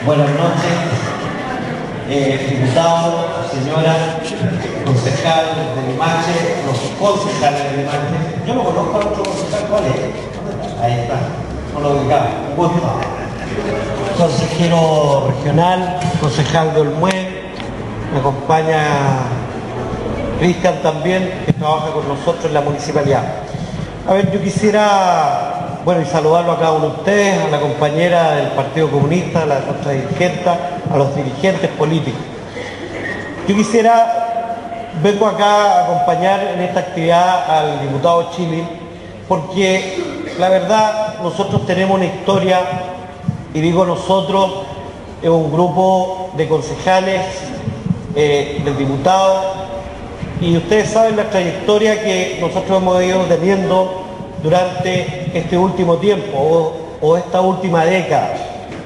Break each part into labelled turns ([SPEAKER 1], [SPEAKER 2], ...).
[SPEAKER 1] Buenas noches, diputados, señoras, concejales de Limache, los concejales de Limache. Yo no conozco a otro concejal, ¿cuál es? Ahí está, no lo ubicaba, un gusto. Consejero regional, concejal de Olmué, me acompaña Cristian también, que trabaja con nosotros en la municipalidad. A ver, yo quisiera, y saludarlo a cada uno de ustedes, a la compañera del Partido Comunista, a la nuestra dirigente, a los dirigentes políticos. Yo vengo acá a acompañar en esta actividad al diputado Chilin, porque la verdad nosotros tenemos una historia, y digo nosotros, es un grupo de concejales, del diputado, y ustedes saben la trayectoria que nosotros hemos ido teniendo durante este último tiempo o esta última década.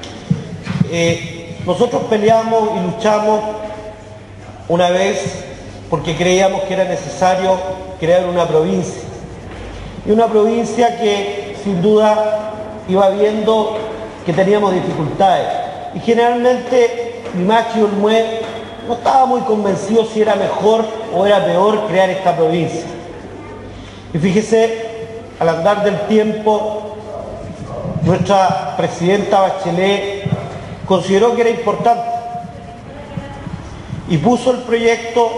[SPEAKER 1] Nosotros peleamos y luchamos una vez porque creíamos que era necesario crear una provincia. Y una provincia que sin duda iba viendo que teníamos dificultades. Y generalmente Limache y Olmué no estaba muy convencido si era mejor o era peor crear esta provincia. Y fíjese, al andar del tiempo, nuestra presidenta Bachelet consideró que era importante y puso el proyecto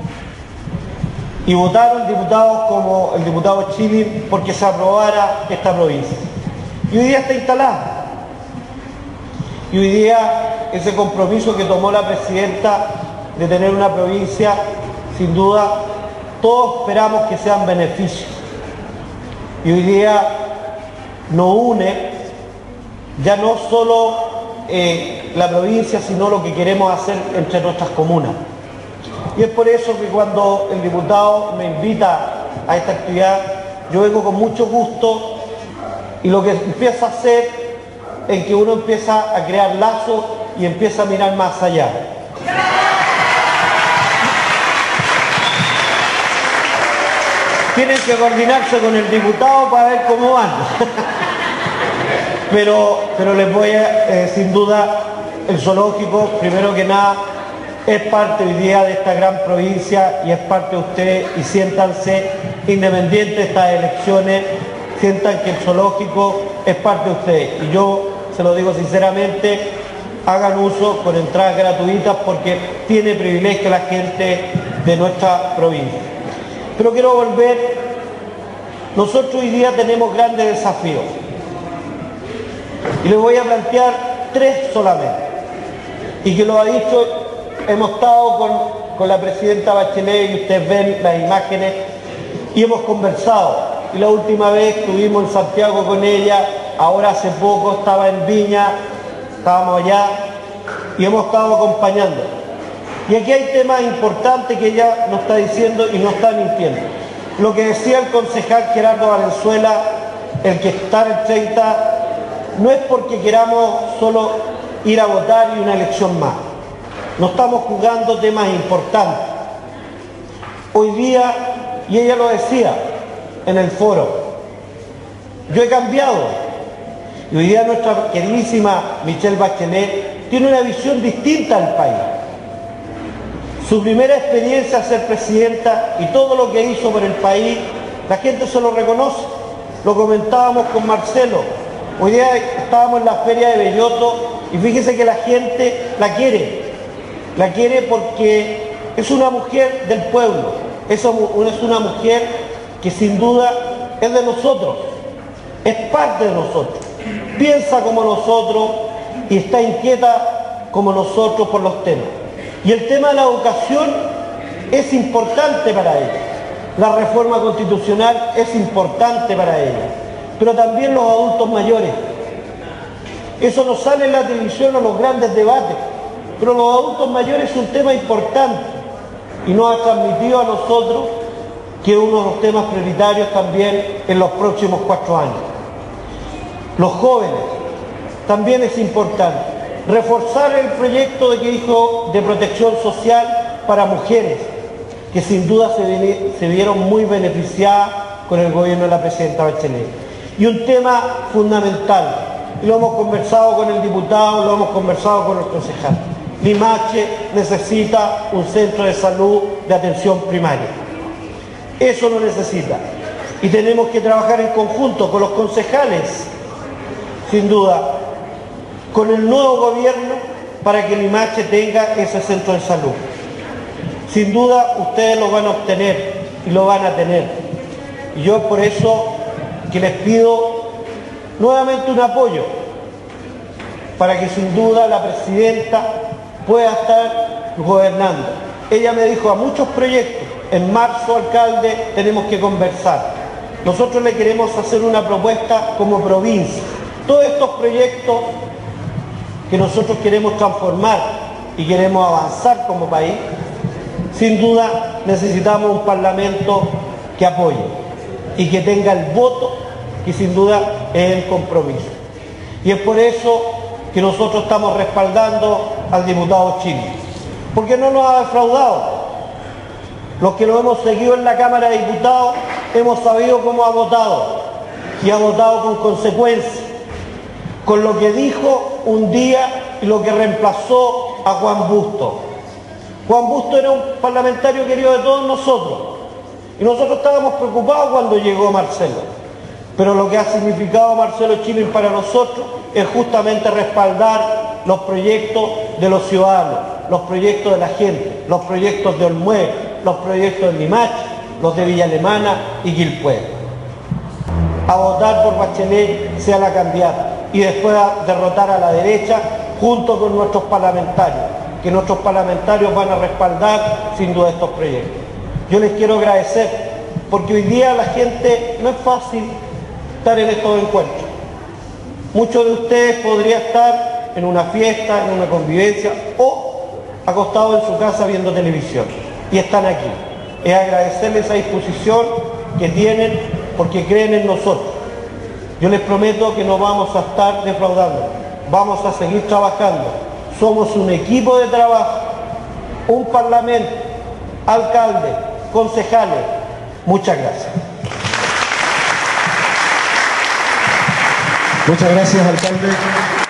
[SPEAKER 1] y votaron diputados como el diputado Chilin porque se aprobara esta provincia. Y hoy día está instalada. Y hoy día ese compromiso que tomó la presidenta de tener una provincia, sin duda, todos esperamos que sean beneficios. Y hoy día nos une ya no solo la provincia, sino lo que queremos hacer entre nuestras comunas. Y es por eso que cuando el diputado me invita a esta actividad, yo vengo con mucho gusto y lo que empieza a hacer es que uno empieza a crear lazos y empieza a mirar más allá. Tienen que coordinarse con el diputado para ver cómo van. Pero les voy a, sin duda, el zoológico, primero que nada, es parte hoy día de esta gran provincia y es parte de ustedes, y siéntanse independientes de estas elecciones, sientan que el zoológico es parte de ustedes. Y yo se lo digo sinceramente, hagan uso con entradas gratuitas porque tiene privilegio la gente de nuestra provincia. Pero quiero volver, nosotros hoy día tenemos grandes desafíos y les voy a plantear tres solamente, y que lo ha dicho, hemos estado con la presidenta Bachelet y ustedes ven las imágenes y hemos conversado, y la última vez estuvimos en Santiago con ella, ahora hace poco estaba en Viña, estábamos allá y hemos estado acompañando. Y aquí hay temas importantes que ella nos está diciendo y no está mintiendo. Lo que decía el concejal Gerardo Valenzuela, el que está en el 30, no es porque queramos solo ir a votar y una elección más. No estamos jugando temas importantes. Hoy día, y ella lo decía en el foro, yo he cambiado. Y hoy día nuestra queridísima Michelle Bachelet tiene una visión distinta del país. Su primera experiencia a ser presidenta y todo lo que hizo por el país, la gente se lo reconoce. Lo comentábamos con Marcelo. Hoy día estábamos en la feria de Belloto y fíjese que la gente la quiere. La quiere porque es una mujer del pueblo. Es una mujer que sin duda es de nosotros. Es parte de nosotros. Piensa como nosotros y está inquieta como nosotros por los temas. Y el tema de la educación es importante para ella. La reforma constitucional es importante para ella. Pero también los adultos mayores. Eso no sale en la televisión o en los grandes debates. Pero los adultos mayores es un tema importante. Y nos ha transmitido a nosotros que es uno de los temas prioritarios también en los próximos 4 años. Los jóvenes también es importante. Reforzar el proyecto que hizo de protección social para mujeres, que sin duda se vieron muy beneficiadas con el gobierno de la presidenta Bachelet. Y un tema fundamental, y lo hemos conversado con el diputado, lo hemos conversado con el concejal. Limache necesita un centro de salud de atención primaria. Eso lo necesita. Y tenemos que trabajar en conjunto con los concejales, sin duda, con el nuevo gobierno para que Limache tenga ese centro de salud. Sin duda ustedes lo van a obtener y lo van a tener. Y yo por eso que les pido nuevamente un apoyo para que sin duda la presidenta pueda estar gobernando. Ella me dijo a muchos proyectos, en marzo, alcalde, tenemos que conversar. Nosotros le queremos hacer una propuesta como provincia. Todos estos proyectos que nosotros queremos transformar y queremos avanzar como país, sin duda necesitamos un parlamento que apoye y que tenga el voto que sin duda es el compromiso. Y es por eso que nosotros estamos respaldando al diputado Chile, porque no nos ha defraudado. Los que lo hemos seguido en la Cámara de Diputados hemos sabido cómo ha votado y ha votado con consecuencia, con lo que dijo un día y lo que reemplazó a Juan Busto. Juan Busto era un parlamentario querido de todos nosotros y nosotros estábamos preocupados cuando llegó Marcelo, pero lo que ha significado Marcelo Chilin para nosotros es justamente respaldar los proyectos de los ciudadanos, los proyectos de la gente, los proyectos de Olmué, los proyectos de Limache, los de Villa Alemana y Quilpué. A votar por Bachelet sea la candidata y después a derrotar a la derecha junto con nuestros parlamentarios, que nuestros parlamentarios van a respaldar sin duda estos proyectos. Yo les quiero agradecer porque hoy día la gente no es fácil estar en estos encuentros. Muchos de ustedes podrían estar en una fiesta, en una convivencia o acostados en su casa viendo televisión y están aquí. Es agradecerles esa disposición que tienen porque creen en nosotros. Yo les prometo que no vamos a estar defraudando, vamos a seguir trabajando. Somos un equipo de trabajo, un parlamento, alcaldes, concejales. Muchas gracias.
[SPEAKER 2] Muchas gracias, alcalde.